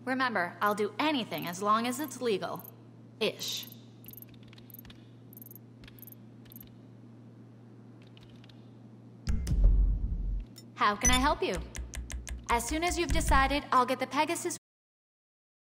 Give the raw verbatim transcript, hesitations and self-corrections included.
Remember, I'll do anything as long as it's legal. Ish. How can I help you? As soon as you've decided, I'll get the Pegasus